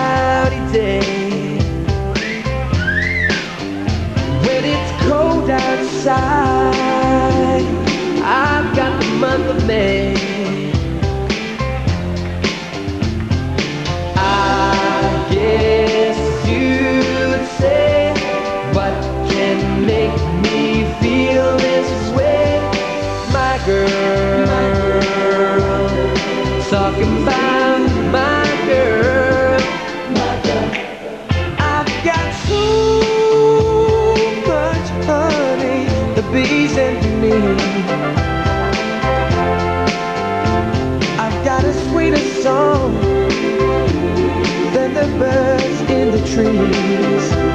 cloudy day, when it's cold outside, I've got the month of May. I guess you'd say, what can make me feel this way? My girl, talking about my girl. I've got so much honey, the bees and me. I've got a sweeter song than the birds in the trees.